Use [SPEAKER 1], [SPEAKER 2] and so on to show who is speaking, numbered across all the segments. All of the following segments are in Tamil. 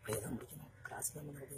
[SPEAKER 1] அப்படியே தான் பிடிக்கணும். கிராஸ் தான் பண்ணுறது.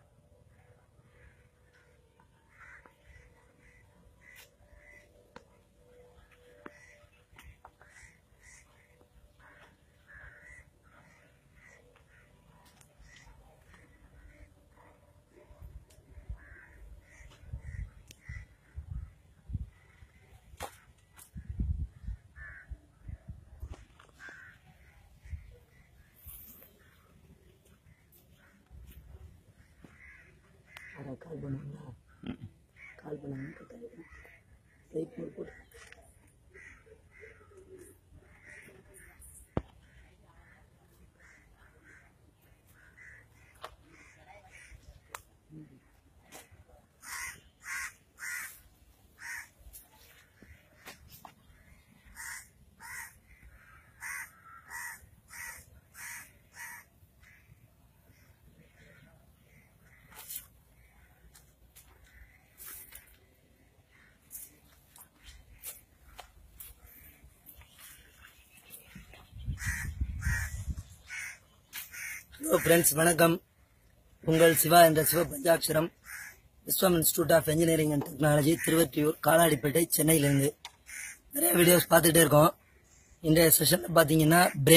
[SPEAKER 1] கால் பண்ணுவாங்களா? கால் பண்ணாங்க போட்டு ஹலோ ஃப்ரெண்ட்ஸ், வணக்கம். உங்கள் சிவா என்ற Sivapanchatcharam Vishwam institute of engineering and technology, Thiruvottiyur, Kaladipet, சென்னையிலேருந்து நிறைய வீடியோஸ் பார்த்துட்டே இருக்கோம். இன்றைய செஷனில் பார்த்தீங்கன்னா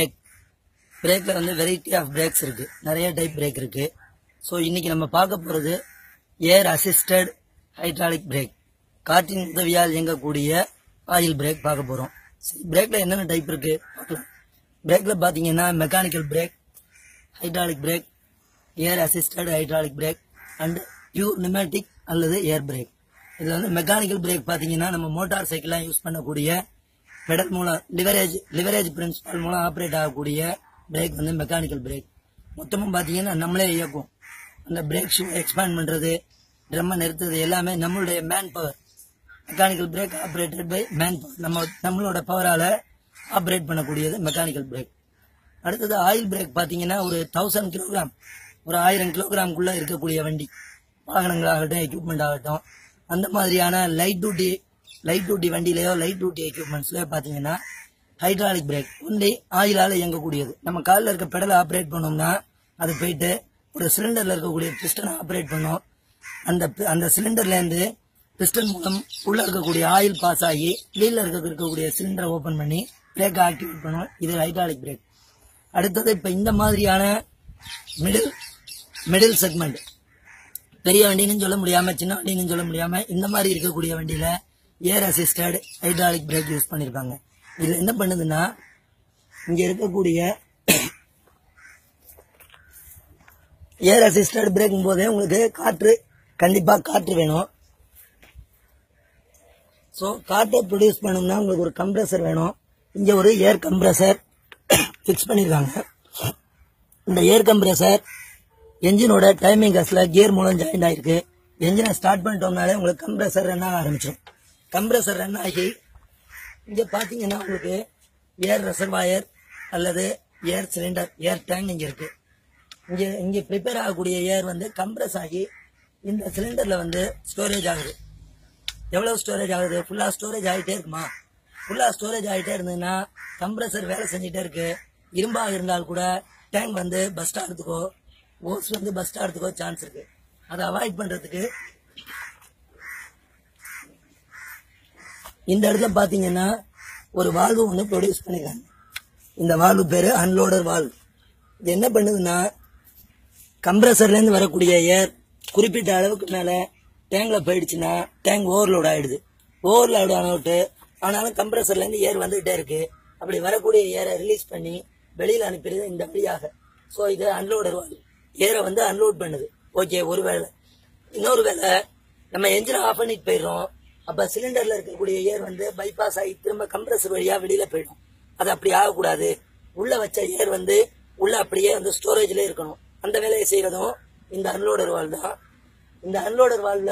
[SPEAKER 1] பிரேக்கில் வந்து வெரைட்டி ஆஃப் பிரேக்ஸ் இருக்குது, நிறைய டைப் பிரேக் இருக்குது. ஸோ இன்னைக்கு நம்ம பார்க்க போகிறது ஏர் அசிஸ்டட் ஹைட்ராலிக் பிரேக், காற்றின் உதவியால் இயங்கக்கூடிய ஆயில் பிரேக் பார்க்க போகிறோம். பிரேக்கில் என்னென்ன டைப் இருக்குது பார்க்கலாம். பிரேக்கில் பார்த்தீங்கன்னா mechanical brake, hydraulic brake, air assisted hydraulic brake and pure pneumatic அல்லது ஏர் பிரேக். இதில் வந்து மெக்கானிக்கல் பிரேக் பார்த்தீங்கன்னா நம்ம மோட்டார் சைக்கிளாக யூஸ் பண்ணக்கூடிய பெடல் மூலம் லிவரேஜ் பிரின்சிபல் மூலம் ஆப்ரேட் ஆகக்கூடிய பிரேக் வந்து மெக்கானிக்கல் பிரேக். மொத்தமும் பார்த்தீங்கன்னா நம்மளே இயக்கும். அந்த பிரேக் ஷூ எக்ஸ்பேண்ட் பண்ணுறது, ட்ரம்மை நிறுத்துறது எல்லாமே நம்மளுடைய man power. Mechanical brake operated by man power, நம்மளோட பவரால் ஆப்ரேட் பண்ணக்கூடியது மெக்கானிக்கல் பிரேக். அடுத்தது ஆயில் பிரேக் பார்த்தீங்கன்னா ஒரு 1000 கிலோகிராம், ஒரு 1000 கிலோகிராமுக்குள்ள இருக்கக்கூடிய வண்டி, வாகனங்கள் ஆகட்டும், எக்யூப்மெண்ட் ஆகட்டும், அந்த மாதிரியான லைட் டியூட்டி வண்டியிலையோ லைட் டியூட்டி எக்யூப்மெண்ட்ஸ்லயோ பார்த்தீங்கன்னா ஹைட்ராலிக் பிரேக் ஒன்லி ஆயிலால் இயங்கக்கூடியது. நம்ம காலில் இருக்க பெடலை ஆப்ரேட் பண்ணோம்னா அது போயிட்டு ஒரு சிலிண்டரில் இருக்கக்கூடிய பிஸ்டனை ஆப்ரேட் பண்ணோம். அந்த சிலிண்டர்லேருந்து பிஸ்டன் மூலம் உள்ள இருக்கக்கூடிய ஆயில் பாஸ் ஆகி வெளியில் இருக்கக்கூடிய சிலிண்டரை ஓப்பன் பண்ணி பிரேக்கை ஆக்டிவேட் பண்ணுவோம். இது ஹைட்ராலிக் பிரேக். அடுத்தது இப்போ இந்த மாதிரியான மிடில் செக்மெண்ட், பெரிய வண்டின்னு சொல்ல முடியாம, சின்ன வண்டின்னு சொல்ல முடியாம, இந்த மாதிரி இருக்கக்கூடிய வண்டியில air assisted hydraulic brake use பண்ணிருப்பாங்க. இதுல என்ன பண்ணுதுன்னா, இங்க இருக்கக்கூடிய ஏர் அசிஸ்டட் பிரேக்கும் போதே உங்களுக்கு கண்டிப்பா காற்று வேணும். ஸோ காற்றை ப்ரொடியூஸ் பண்ணணும்னா உங்களுக்கு ஒரு கம்ப்ரஸர் வேணும். இங்க ஒரு ஏர் கம்ப்ரஸர் ஃபிக்ஸ் பண்ணிருக்காங்க. இந்த ஏர் கம்ப்ரஸர் என்ஜினோட டைமிங் கஸ்ல கியர் மூலம் ஜாயின் ஆயிருக்கு. என்ஜினை ஸ்டார்ட் பண்ணிட்டோம்னாலே உங்களுக்கு கம்ப்ரஸர் ரன் ஆக ஆரம்பிச்சிடும். கம்ப்ரஸர் ரன் ஆகி இங்க பாத்தீங்கன்னா உங்களுக்கு ஏர் ரெசர்வாயர் அல்லது ஏர் சிலிண்டர், ஏர் டேங்க் இங்க இருக்கு. இங்க ப்ரிப்பேர் ஆகக்கூடிய ஏர் வந்து கம்ப்ரஸ் ஆகி இந்த சிலிண்டர்ல வந்து ஸ்டோரேஜ் ஆகுது. எவ்வளவு ஸ்டோரேஜ் ஆகுது? ஃபுல்லா ஸ்டோரேஜ் ஆகிட்டே இருக்குமா? ஃபுல்லா ஸ்டோரேஜ் ஆகிட்டே இருந்ததுன்னா கம்ப்ரஸர் வேலை செஞ்சுட்டே இருக்கு. இரும்பாக இருந்தால் கூட டேங்க் வந்து பஸ்ட் ஆகிறதுக்கோ, ஓஸ் வந்து பஸ்ட் ஆகிறதுக்கோ சான்ஸ் இருக்கு. அதை அவாய்ட் பண்றதுக்கு இந்த இடத்துல பாத்தீங்கன்னா ஒரு வால்வு ஒன்று ப்ரொடியூஸ் பண்ணிருக்காங்க. இந்த வால்வு பேரு அன்லோடர் வால்வு. இது என்ன பண்ணுதுன்னா, கம்ப்ரஸர்ல இருந்து வரக்கூடிய ஏர் குறிப்பிட்ட அளவுக்கு மேல டேங்க்ல போயிடுச்சுன்னா டேங்க் ஓவர்லோட் ஆயிடுது. ஓவர்லோட் ஆனாலும் கம்ப்ரஸர்ல இருந்து ஏர் வந்துகிட்டே இருக்கு. அப்படி வரக்கூடிய ஏரை ரிலீஸ் பண்ணி வெளியில அனுப்பிடுது இந்த வழியாக. ஸோ இது அன்லோடர் வால்வு, ஏரை வந்து அன்லோட் பண்ணுது. ஓகே, ஒரு வேளை. இன்னொரு வேளை நம்ம என்ஜினை ஆஃப் பண்ணிட்டு போயிடுறோம். அப்ப சிலிண்டர்ல இருக்கக்கூடிய ஏர் வந்து பைபாஸ் ஆகி திரும்ப கம்ப்ரஸர் வழியா வெளியில போயிடும். அது அப்படி ஆகக்கூடாது. உள்ள வச்ச ஏர் வந்து உள்ள அப்படியே வந்து ஸ்டோரேஜ்ல இருக்கணும். அந்த வேலையை செய்யறதும் இந்த அன்லோடர் வால்வு தான். இந்த அன்லோடர் வால்வ்ல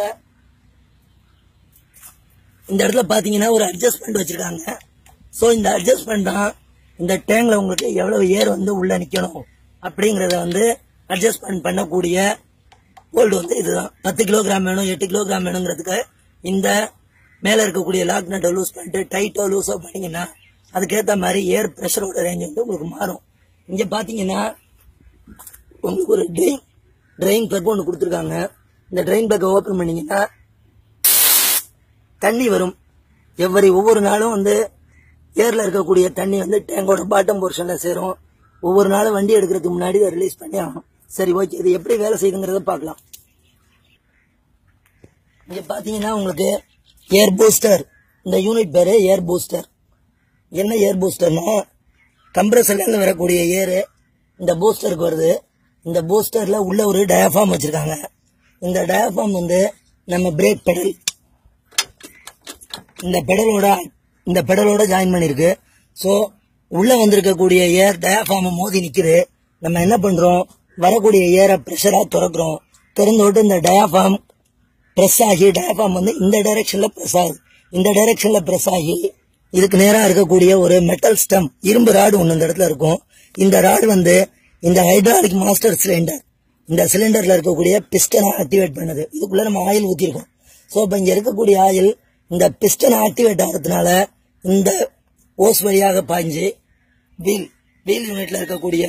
[SPEAKER 1] இந்த இடத்துல பாத்தீங்கன்னா ஒரு அட்ஜஸ்ட்மெண்ட் வச்சிருக்காங்க. சோ இந்த அட்ஜஸ்ட்மெண்ட் தான் இந்த டேங்க்ல உங்களுக்கு எவ்வளவு ஏர் வந்து உள்ள நிக்கணும் அப்படிங்கறத வந்து அட்ஜஸ்ட்மெண்ட் பண்ணக்கூடிய போல்ட் வந்து இதுதான். 10 கிலோகிராம் வேணும், 8 கிலோகிராம் வேணுங்கிறதுக்கு இந்த மேல இருக்கக்கூடிய லாக் நட்டை லூஸ் பண்ணிட்டு டைட்டோ லூஸோ பண்ணீங்கன்னா அதுக்கேற்ற மாதிரி ஏர் பிரஷரோட ரேஞ்ச் வந்து உங்களுக்கு மாறும். இங்க பாத்தீங்கன்னா உங்களுக்கு ஒரு ட்ரெயின் பிளக் ஒன்று கொடுத்துருக்காங்க. இந்த ட்ரெயின் பிளக்கை ஓப்பன் பண்ணீங்கன்னா தண்ணி வரும். ஒவ்வொரு நாளும் வந்து ஏர்ல இருக்கக்கூடிய தண்ணி வந்து டேங்கோட பாட்டம் போர்ஷன்ல சேரும். ஒவ்வொரு நாளும் வண்டி எடுக்கிறதுக்கு முன்னாடி இதை ரிலீஸ் பண்ணி ஆகணும். சரி, ஓகே, இது எப்படி வேலை செய்யுங்கிறத பார்க்கலாம். இங்க பாத்தீங்கன்னா உங்களுக்கு ஏர் பூஸ்டர், இந்த யூனிட் பேரு ஏர் பூஸ்டர். என்ன ஏர் பூஸ்டர்னா, கம்ப்ரஸர்ல இருந்து வரக்கூடிய ஏரு இந்த பூஸ்டருக்கு வருது. இந்த பூஸ்டர்ல உள்ள ஒரு டயாஃபார்ம் வச்சிருக்காங்க. இந்த டயாஃபார்ம் வந்து நம்ம பிரேக் பெடல், இந்த பெடலோட ஜாயின் பண்ணிருக்கு. சோ உள்ள வந்திருக்கக்கூடிய ஏர் டயாஃபார்ம் மோதி நிக்குது. நம்ம என்ன பண்றோம், வரக்கூடிய ஏரை பிரஷரா திறக்கிறோம். திறந்து விட்டு இந்த டயாஃபார்ம் பிரஸ் ஆகி, டயாஃபார்ம் வந்து இந்த டைரக்ஷன்ல பிரஸ் ஆகுது. இந்த டைரக்ஷன்ல பிரஸ் ஆகி இதுக்கு நேரா இருக்கக்கூடிய ஒரு மெட்டல் ஸ்டம், இரும்பு ராடு ஒண்ணு இந்த இடத்துல இருக்கும். இந்த ராடு வந்து இந்த ஹைட்ராலிக் மாஸ்டர் சிலிண்டர், இந்த சிலிண்டர்ல இருக்கக்கூடிய பிஸ்டனை ஆக்டிவேட் பண்ணுது. இதுக்குள்ள நம்ம ஆயில் ஊத்திருக்கோம். சோ இப்ப இங்க இருக்கக்கூடிய ஆயில் இந்த பிஸ்டன் ஆக்டிவேட் ஆகிறதுனால இந்த ஓஸ் வழியாக பாய்ஞ்சு வீல் யூனிட்ல இருக்கக்கூடிய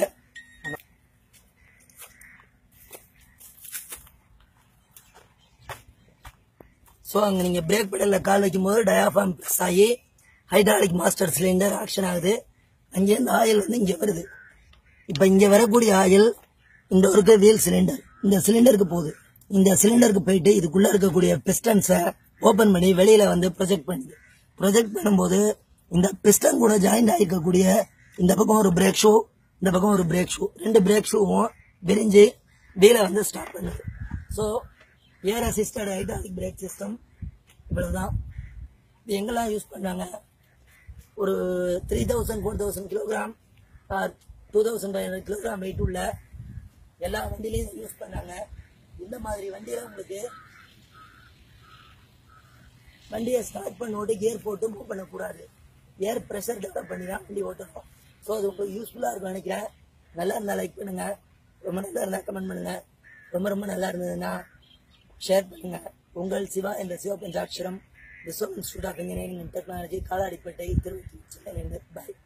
[SPEAKER 1] சோ அங்க நீங்க பிரேக் பெடல்ல கால் வைக்கும் போது டயாஃபார்ம் பிரஸ் ஆகி ஹைட்ராலிக் மாஸ்டர் சிலிண்டர் ஆக்ஷன் ஆகுது. அங்கிருந்து ஆயில் வந்து இங்க வருது. இப்ப இங்க வரக்கூடிய ஆயில் இந்த ஒரு வீல் சிலிண்டர், இந்த சிலிண்டருக்கு போகுது. இந்த சிலிண்டருக்கு போயிட்டு இதுக்குள்ள இருக்கக்கூடிய பிஸ்டன்ஸை ஓபன் பண்ணி வெளியில வந்து ப்ரொஜெக்ட் பண்ணுது. ப்ரொஜெக்ட் பண்ணும்போது இந்த பிஸ்டன் கூட ஜாயிண்ட் ஆகிக்கக்கூடிய இந்த பக்கம் ஒரு பிரேக் ஷூ, இந்த பக்கம் ஒரு பிரேக் ஷூ, ரெண்டு பிரேக் ஷூவும் விரிஞ்சு வீலை வந்து ஸ்டார்ட் பண்ணுது. So air assisted hydraulic brake system இவ்வளவுதான். இது எங்கெல்லாம் யூஸ் பண்ணாங்க, ஒரு 3000-4000 கிலோகிராம் 2500 கிலோகிராம் வெயிட் உள்ள எல்லா வண்டியிலையும் யூஸ் பண்ணாங்க. இந்த மாதிரி வண்டியில உங்களுக்கு வண்டியை ஸ்டார்ட் பண்ணி கியர் போட்டு மூவ் பண்ணக்கூடாது. ஏர் பிரஷர் டெவலப் பண்ணி தான் வண்டி ஓட்டணும். ஸோ அது உங்களுக்கு யூஸ்ஃபுல்லா இருக்கும் நினைக்கிறேன். நல்லா இருந்தா லைக் பண்ணுங்க, ரொம்ப நல்லா இருந்தா கமெண்ட் பண்ணுங்க, ரொம்ப நல்லா இருந்ததுன்னா ஷேர் பண்ணுங்க. உங்கள் சிவா என்ற Siva Panchatcharam, Vishwam institute of engineering and technology, Kaladipet, Thiruvallur, Chennai. Bye.